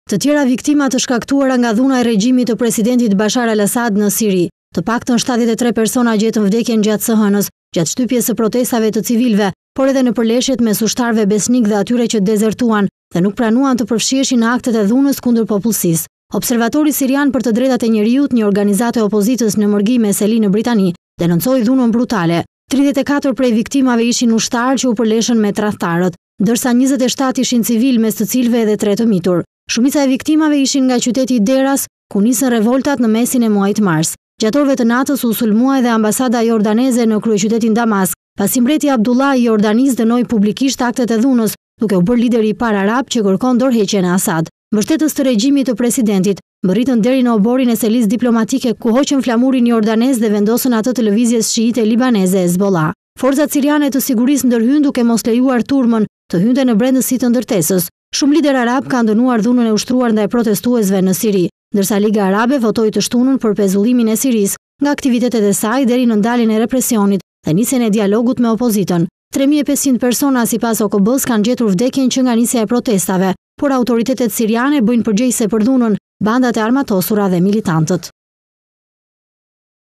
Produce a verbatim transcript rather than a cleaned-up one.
Të tjera viktima të shkaktuara nga dhuna e regjimit të presidentit Bashar al-Assad në Siri. Të paktën shtatëdhjetë e tre persona gjetën vdekjen gjatë së hënës, gjatë shtypjes së protestave të civilëve, por edhe në përleshjet mes ushtarëve besnik dhe atyre që dezertuan dhe nuk pranuan të përfshiheshin në aktet e dhunës kundër popullsisë. Observatori sirian për të drejtat e njeriut, një organizatë e opozitës në mërgime Seli në Britani, denoncoi dhunën brutale. tridhjetë e katër prej viktimave ishin ushtarë që u përleshën me tradhtarët, ndërsa njëzet e shtatë ishin civil, mes të cilëve edhe tre të mitur. Shumica e viktimave ishin nga qyteti i Deras, ku nisën revoltat në mesin e muajit mars. Gjatë orëve të natës u sulmua edhe ambasada jordaneze në kryeqytetin Damask, pasi mbreti Abdullah i Jordanisë dënoi publikisht aktet e dhunës, duke u bërë lideri i parë arab që kërkon dorëheqjen e Assad. Mbështetës të regjimit të presidentit mbërritën deri në oborin e selisë diplomatike, ku hoqën flamurin jordanez dhe vendosën atë të lëvizjes shiite libaneze Hezbollah. Forcat siriane të sigurisë ndërhyn duke mos lejuar turmën të hynte në brendësi të ndërtesës. Shumë lider arab kanë dënuar dhunën e ushtruar ndaj protestuesve në Siri, ndërsa Liga Arabe votoi të shtunën për pezullimin e Sirisë nga aktivitetet e saj deri në ndaljen e represionit dhe nisjen e dialogut me opozitën. tre mijë e pesëqind persona sipas O K B-s kanë gjetur vdekjen që nga nisja e protestave, por autoritetet siriane bëjnë përgjegjëse për dhunën bandat e armatosura dhe militantët.